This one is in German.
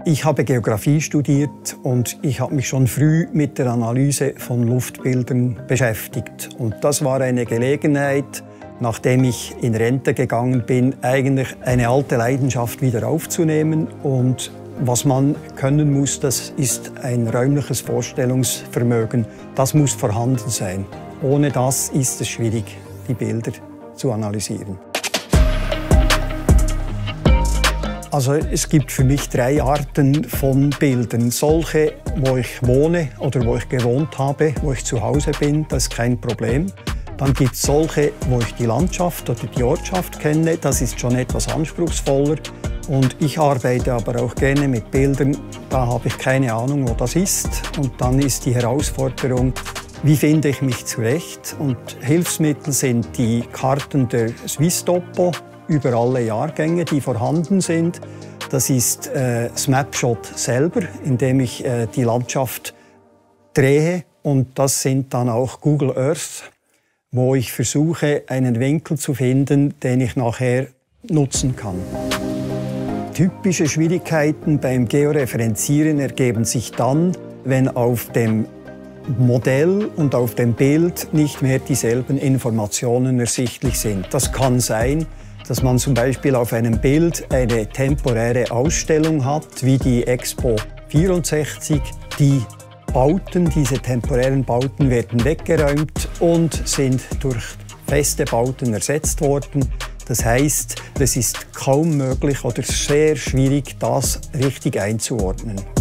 Ich habe Geografie studiert und ich habe mich schon früh mit der Analyse von Luftbildern beschäftigt. Und das war eine Gelegenheit, nachdem ich in Rente gegangen bin, eigentlich eine alte Leidenschaft wieder aufzunehmen. Und was man können muss, das ist ein räumliches Vorstellungsvermögen. Das muss vorhanden sein. Ohne das ist es schwierig, die Bilder zu analysieren. Also es gibt für mich 3 Arten von Bildern. Solche, wo ich wohne oder wo ich gewohnt habe, wo ich zu Hause bin, das ist kein Problem. Dann gibt es solche, wo ich die Landschaft oder die Ortschaft kenne, das ist schon etwas anspruchsvoller. Und ich arbeite aber auch gerne mit Bildern, da habe ich keine Ahnung, wo das ist. Und dann ist die Herausforderung, wie finde ich mich zurecht? Und Hilfsmittel sind die Karten der Swisstopo über alle Jahrgänge, die vorhanden sind. Das ist Snapshot selber, indem ich die Landschaft drehe. Und das sind dann auch Google Earth, wo ich versuche, einen Winkel zu finden, den ich nachher nutzen kann. Typische Schwierigkeiten beim Georeferenzieren ergeben sich dann, wenn auf dem Modell und auf dem Bild nicht mehr dieselben Informationen ersichtlich sind. Das kann sein, dass man zum Beispiel auf einem Bild eine temporäre Ausstellung hat, wie die Expo 64. Die Bauten, diese temporären Bauten werden weggeräumt und sind durch feste Bauten ersetzt worden. Das heißt, es ist kaum möglich oder sehr schwierig, das richtig einzuordnen.